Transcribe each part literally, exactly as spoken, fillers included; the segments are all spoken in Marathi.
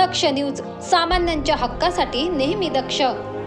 दक्ष न्यूज, सामान्यांच्या हक्कासाठी नेहमी दक्ष।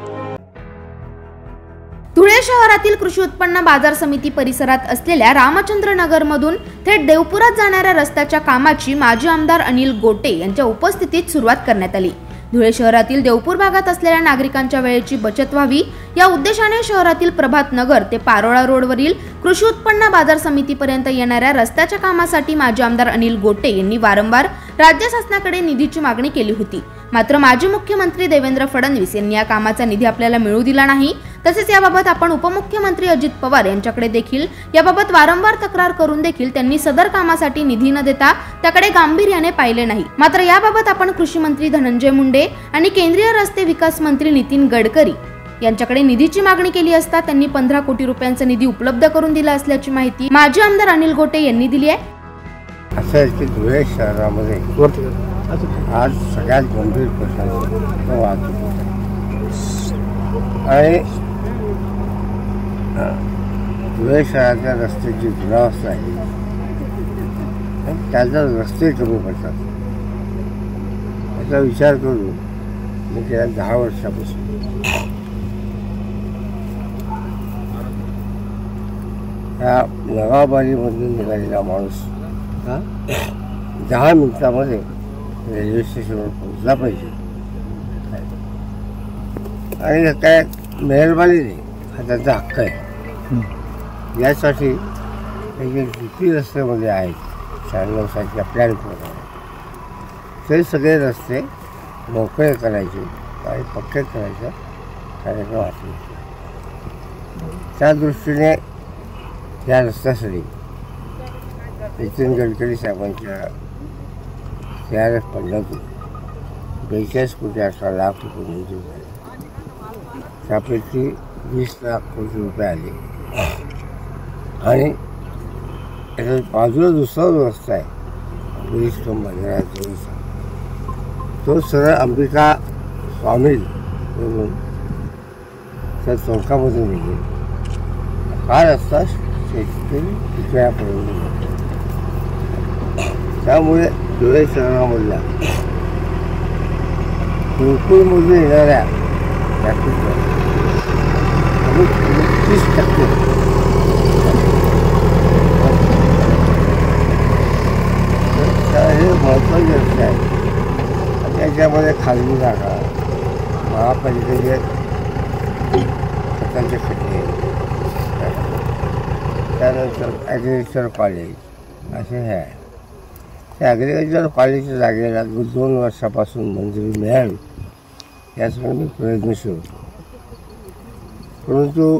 धुळे शहरातील कृषी उत्पन्न बाजार समिती परिसरात असलेल्या रामचंद्र नगर मधून थेट देवपुरात जाणाऱ्या रस्त्याच्या कामाची माजी आमदार अनिल गोटे यांच्या उपस्थितीत सुरुवात करण्यात आली। धुळे शहरातील देवपूर भागात असलेल्या नागरिकांच्या वेळेची बचत व्हावी या उद्देशाने शहरातील प्रभात नगर ते पारोळा रोडवरील कृषी उत्पन्न बाजार समितीपर्यंत येणाऱ्या रस्त्याच्या कामासाठी माजी आमदार अनिल गोटे यांनी वारंवार राज्य शासनाकडे निधीची मागणी केली होती। मात्र माजी मुख्यमंत्री देवेंद्र फडणवीस यांनी या कामाचा निधी आपल्याला मिळू दिला नाही। तसेच याबाबत आपण उपमुख्यमंत्री अजित पवार यांच्याकडे देखील याबाबत वारंवार तक्रार करून देखील त्यांनी सदर कामासाठी निधी न देता त्याकडे गांभीर्याने पाहिले नाही। मात्र याबाबत आपण कृषी मंत्री धनंजय मुंडे आणि केंद्रीय रस्ते विकास मंत्री नितीन गडकरी यांच्याकडे निधीची मागणी केली असता त्यांनी पंधरा कोटी रुपयांचा निधी उपलब्ध करून दिला असल्याची माहिती माजी आमदार अनिल गोटे यांनी दिली आहे। असं की धुळे शहरामध्ये आज सगळ्यात गंभीर प्रश्न वाहतूक आणि धुळे शहराच्या रस्त्याची दुरावस्था आहे, त्याचा रस्ते कमी पडतात याचा विचार करून मी गेल्या दहा वर्षापासून या नगावबारीमधून निघालेला माणूस हा दहा मिनिटामध्ये रेल्वे स्टेशनवर पोहोचला पाहिजे आणि काय मेहरबानी नाही, हा त्याचा हक्क आहे। यासाठी जे किती रस्त्यामध्ये आहेत शहाण्णव सालच्या प्लॅनप्रमाणे ते सगळे रस्ते मोकळे करायचे आणि पक्के करायचा कार्यक्रम हाती त्या दृष्टीने या रस्त्यासाठी नितीन गडकरी साहेबांच्या सी आर एफ फंडातून बेचाळीस कोटी अठरा लाख रुपये मंजूर झाले। त्यापैकी वीस लाख कोटी रुपये आले आणि याच्या बाजूला दुसरा जो रस्ता आहे ब्रिजस्टोन बाजाराचा तो सरळ अंबिका स्वामी म्हणून त्या चौकामधून निघेल। हा रस्ता शेतकरी विकण्यापर्यंत त्यामुळे धुळे शहरामधल्या देवपूरमधून येणाऱ्या ट्रॅफिकवर तीस टक्के हे महत्त्वाचे रस्ते आहेत। त्याच्यामध्ये खाजगी जागा, महापालिकेचे खतांचे खड्डे, त्यानंतर ॲग्रिकल्चर कॉलेज असे हे आहे। त्या ॲग्रिकल्चर कॉलेजच्या जागेला दोन वर्षापासून मंजुरी मिळावी यासाठी मी प्रयत्नशील होतो, परंतु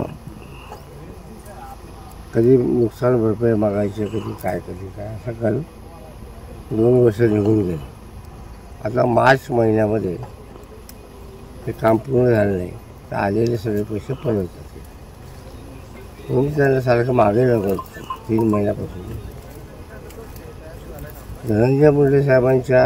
कधी नुकसान भरपाई मागायचे, कधी काय कधी काय असं करून दोन वर्ष निघून गेले। आता मार्च महिन्यामध्ये ते काम पूर्ण झालं नाही तर आलेले सगळे पैसे परत जाते म्हणून त्यांना सारखं मागे लागत तीन महिन्यापासून धनंजय मुंडे साहेबांच्या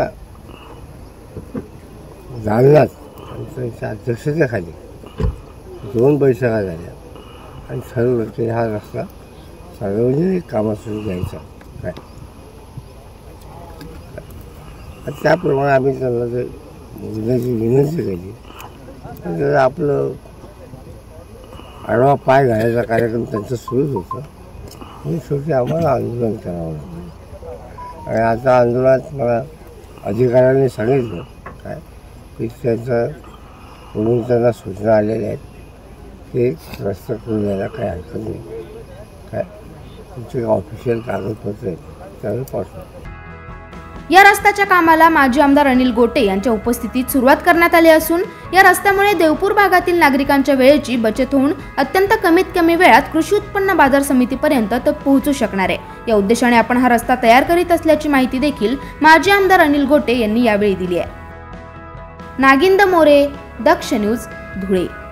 दालनात त्यांच्या अध्यक्षतेखाली दोन बैठका झाल्या आणि ठरवलं की हा रस्ता सार्वजनिक कामासाठी द्यायचा काय। त्याप्रमाणे आम्ही त्यांना ते बोलण्याची विनंती केली, तर आपलं आडवा पाय घालायचा कार्यक्रम त्यांचं सुरूच होतं आणि शेवटी आम्हाला आंदोलन करावं लागलं। आणि आता आंदोलनात मला अधिकाऱ्यांनी सांगितलं काय की त्यांचं म्हणून त्यांना सूचना आलेल्या आहेत की रस्ता करून द्यायला काही हरकत नाही, काय तुमचे ऑफिशियल कागदपत्र आहेत त्यावेळी पाठवा। या रस्त्याच्या कामाला माजी आमदार अनिल गोटे यांच्या उपस्थितीत सुरुवात करण्यात आली असून या रस्त्यामुळे देवपूर भागातील नागरिकांच्या वेळेची बचत होऊन अत्यंत कमीत कमी वेळात कृषी उत्पन्न बाजार समितीपर्यंत तो पोहोचू शकणार आहे। या उद्देशाने आपण हा रस्ता तयार करीत असल्याची माहिती देखील माजी आमदार अनिल गोटे यांनी यावेळी दिली आहे। नागिंद मोरे, दक्ष न्यूज, धुळे।